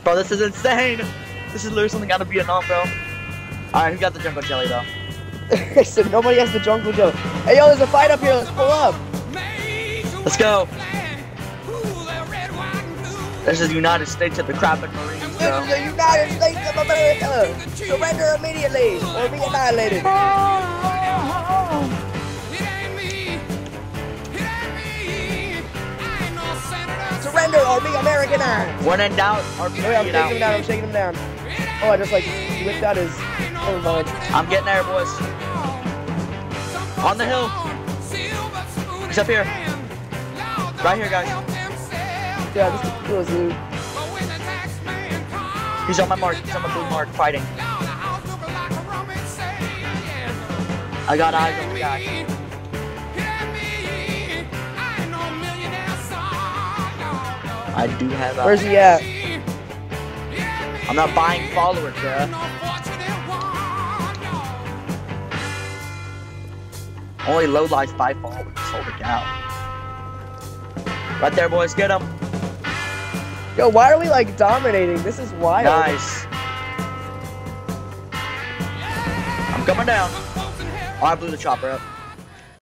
Bro, this is insane. This is literally something out of Vietnam, bro. Alright, who got the jungle jelly, though? So nobody has the jungle jelly. Hey, yo, there's a fight up here. Let's pull up. Let's go. This is the United States of the Crappin' Marines, This bro. is the United States of America. Surrender immediately or be annihilated. Surrender or be Americanized. When in doubt, RPG Oh, yeah, I'm it shaking him down. out. I'm shaking him down. Oh, I just like whipped out his. Never mind. I'm getting there, boys. On the hill. He's up here. Right here, guys. Yeah, this is cool, dude. He's on my mark. He's on my blue mark, fighting. I got eyes on the guy. I do have eyes. Where's he at? I'm not buying followers, bruh. Only low life 5 followers. Holy cow. Right there, boys. Get him. Yo, why are we like dominating? This is wild. Nice. I'm coming down. Oh, I blew the chopper up.